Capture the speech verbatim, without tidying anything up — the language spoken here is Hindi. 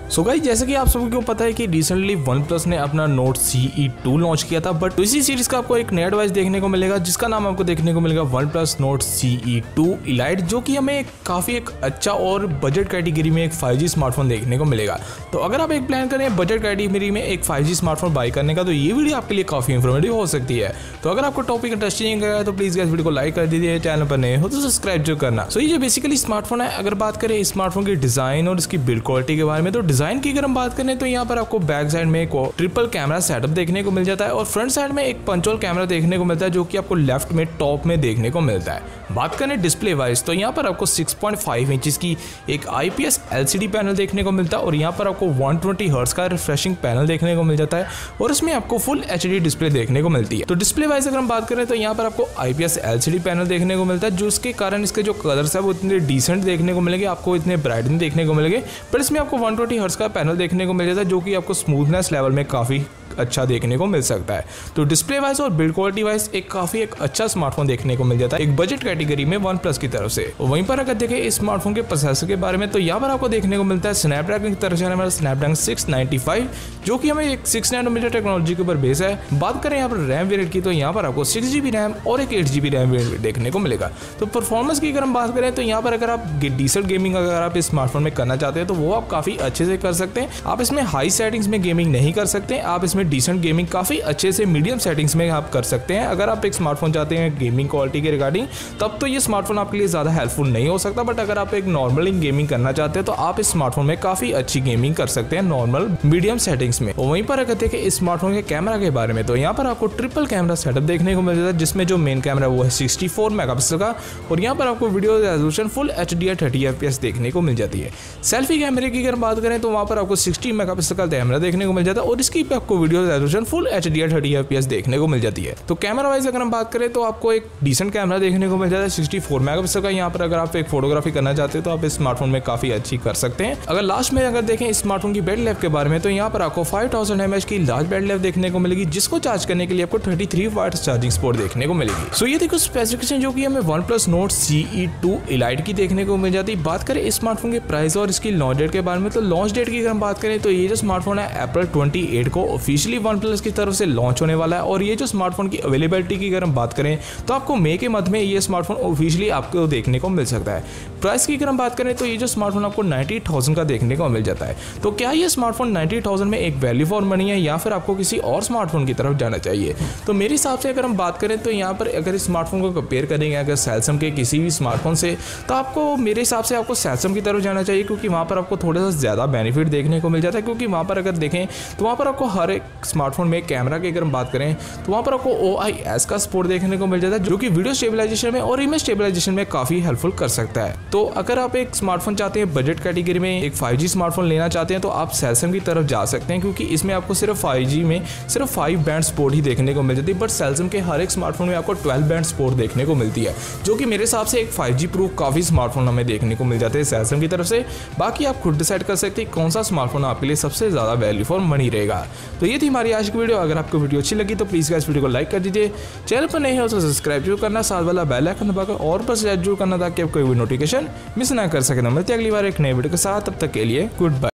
सो गाइस, जैसे कि आप सभी को पता है कि रिसेंटली वन प्लस ने अपना note C E two launch किया था, बट इसी सीरीज का आपको एक नया डिवाइस देखने को मिलेगा जिसका नाम आपको देखने को मिलेगा one plus note C E two elite, जो कि हमें काफी एक अच्छा और बजट कैटेगरी में एक फाइव जी स्मार्टफोन देखने को मिलेगा। तो अगर आप एक प्लान करें बजट कैटेगरी में एक फाइव जी स्मार्टफोन बाय करने का, तो ये वीडियो आपके लिए काफी इंफॉर्मेटिव हो सकती है। तो अगर आपको टॉपिक इंटरेस्टिंग लगा तो प्लीज वीडियो को लाइक कर दीजिए, चैनल पर नए हो तो सब्सक्राइब जो करना। सो ये जो बेसिकली स्मार्टफोन है, अगर बात करें स्मार्टफोन की डिजाइन और इसकी बिल्ड क्वालिटी के बारे में, तो डिजाइन की अगर हम बात तो यहाँ पर आपको बैक साइड में एक ट्रिपल कैमरा सेटअप देखने को मिल जाता है और फ्रंट साइड में एक पंचोल कैमरा देखने को मिलता है जो कि आपको लेफ्ट में टॉप में देखने को मिलता है। बात करें डिस्प्ले वाइज, तो यहाँ पर आपको सिक्स पॉइंट फाइव इंचेस की एक आईपीएस एलसीडी पैनल देखने को मिलता है और यहाँ पर आपको वन ट्वेंटी हर्ट्ज का रिफ्रेशिंग पैनल देखने को मिल जाता है और इसमें आपको फुल एचडी डिस्प्ले देखने को मिलती है। तो डिस्प्ले वाइज अगर हम बात करें तो यहाँ पर आपको आईपीएस एलसीडी पैनल देखने को मिलता है, जिसके कारण इसके जो कलर्स है वो इतने डिसेंट देखने को मिलेंगे, आपको इतने ब्राइट नहीं देखने को मिलेंगे, पर इसमें आपको वन ट्वेंटी हर्ट्ज का पैनल देखने को मिल जाता है जो कि आपको स्मूथनेस लेवल में काफी अच्छा देखने को मिल सकता है। तो डिस्प्ले वाइज और बिल्ड क्वालिटी वाइज एक काफी एक अच्छा स्मार्टफोन देखने को मिल जाता है एक बजट कैटेगरी में वन प्लस की तरफ से। वहीं पर अगर देखें इस स्मार्टफोन के प्रोसेसर के बारे में, तो यहाँ पर आपको देखने को मिलता है स्नैपड्रैगन की तरफ से हमारा स्नैपड्रैगन सिक्स नाइंटी फाइव, जो कि हमें एक सिक्स नैनोमीटर टेक्नोलॉजी के ऊपर बेस है। बात करें यहाँ पर रैम वेरिएंट की, तो यहाँ पर आपको सिक्स जीबी रैम और एक एट जीबी रैम वेरिएंट देखने को मिलेगा। तो परफॉर्मेंस की अगर हम बात करें तो यहाँ पर अगर आप डिजिटल गेमिंग अगर आप इस स्मार्टफोन में करना चाहते हैं तो वो आप काफी अच्छे से कर सकते हैं। आप इसमें हाई सेटिंग्स में गेमिंग नहीं कर सकते, आप इसमें डिसेंट गेमिंग काफी अच्छे से मीडियम सेटिंग्स में आप कर सकते हैं। अगर आप एक स्मार्टफोन चाहते हैं गेमिंग क्वालिटी के रिगार्डिंग, तब तो ये स्मार्टफोन आपके लिए ज्यादा हेल्पफुल नहीं हो सकता, बट अगर आप एक नॉर्मल गेमिंग करना चाहते हैं तो आप इस स्मार्टफोन में काफी अच्छी गेमिंग कर सकते हैं नॉर्मल मीडियम सेटिंग्स में। वहीं पर अगर देखें इस स्मार्टफोन के कैमरा के बारे में, तो यहाँ पर आपको ट्रिपल कैमरा सेटअप देखने को मिल जाता है, जिसमें जो मेन कैमरा वो है सिक्सटी फोर मेगापिक्सल का और यहाँ पर आपको video resolution full HD thirty FPS देखने को मिल जाती है। सेल्फी कैमरे की अगर बात करें तो वहाँ पर आपको सिक्सटी मेगापिक्सल का कैमरा देखने को मिल जाता है और इसकी आपको video resolution full HD thirty FPS देखने को मिल जाती है। तो कैमरा वाइज अगर हम बात करें तो आपको एक डिसेंट कैमरा देखने को मिल जाता है सिक्सटी फोर मेगापिक्सल का। यहाँ पर अगर आप एक फोटोग्राफी करना चाहते हैं तो आप इस स्मार्टफोन में काफी अच्छी कर सकते हैं। अगर लास्ट में अगर देखें स्मार्टफोन की बैटरी लाइफ के बारे में, तो यहाँ पर आपको फाइव थाउजेंड एमएच की लार्ज बैटरी लाइफ देखने को मिलेगी, जिसको चार्ज करने के लिए आपको thirty three watt charging support देखने को मिलेगी। सो ये देखो स्पेसिफिकेशन जो कि हमें one plus note C E two elite की देखने को मिल जाती है। बात करें इस स्मार्टफोन के प्राइस और इसकी लॉन्च डेट के बारे में, तो लॉन्च डेट की अगर हम बात करें तो ये जो स्मार्टफोन है अप्रैल ट्वेंटी एट को ऑफिशियली वन प्लस की तरफ से लॉन्च होने वाला है और ये जो स्मार्टफोन की अवेलेबिलिटी की अगर हम बात करें तो आपको मई के मध्य में ये स्मार्टफोन ऑफिशियली आपको देखने को मिल सकता है। प्राइस की अगर हम बात करें तो ये जो स्मार्टफोन आपको नाइंटी थाउजेंड का देखने को मिल जाता है। तो क्या ये स्मार्टफोन नाइंटी थाउजेंड में एक वैल्यू फॉर मनी है या फिर आपको किसी और स्मार्टफोन की तरफ जाना चाहिए? तो मेरे हिसाब से अगर हम बात करें तो यहाँ पर अगर इस स्मार्टफोन को कंपेयर करेंगे अगर सैमसंग के किसी भी स्मार्टफोन से, तो आपको मेरे हिसाब से आपको सैमसंग की तरफ जाना चाहिए, क्योंकि वहाँ पर आपको थोड़ा सा ज़्यादा बेनिफिट देखने को मिल जाता है। क्योंकि वहाँ पर अगर देखें तो वहाँ पर आपको हर एक स्मार्टफोन में कैमरा की अगर हम बात करें तो वहाँ पर आपको ओ आई एस का सपोर्ट देखने को मिल जाता है, जो कि वीडियो स्टेबलाइजेशन में और इमेज स्टेबलाइजेशन में काफी हेल्पफुल कर सकता है। तो अगर आप एक स्मार्टफोन चाहते हैं बजट कैटेगरी में एक फाइव जी स्मार्टफोन लेना चाहते हैं तो आप सैमसंग की तरफ जा सकते हैं, क्योंकि इसमें आपको सिर्फ फाइव जी में सिर्फ फाइव बैंड सपोर्ट ही देखने को मिल जाती है, बट सैमसंग के हर एक स्मार्टफोन में आपको ट्वेल्व बैंड सपोर्ट देखने को मिलती है, जो कि मेरे हिसाब से एक फाइव जी प्रूफ काफी स्मार्टफोन हमें देखने को मिल जाते हैं सैमसंग की तरफ से। बाकी आप खुद डिसाइड कर सकते हैं कौन सा स्मार्टफोन आपके लिए सबसे ज्यादा वैल्यू फॉर मनी रहेगा। तो ये थी हमारी आज की वीडियो। अगर आपको वीडियो अच्छी लगी तो प्लीज इस वीडियो को लाइक कर दीजिए, चैनल पर नहीं हो तो सब्सक्राइब जरूर करना, साथ वाला बेल आइकन दबाकर और पर जरूर करना ताकि आप कोई भी नोटिफिकेशन मिस ना कर सके। मिलते हैं अगली बार एक नए वीडियो के साथ, तब तक के लिए गुड बाय।